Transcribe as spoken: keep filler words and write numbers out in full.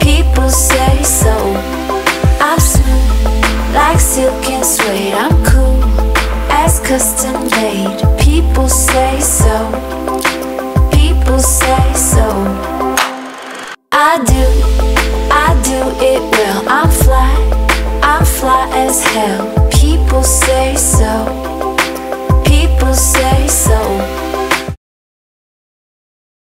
People say so. I'm smooth like silk and suede. I'm cool as custom made. People say so. People say so.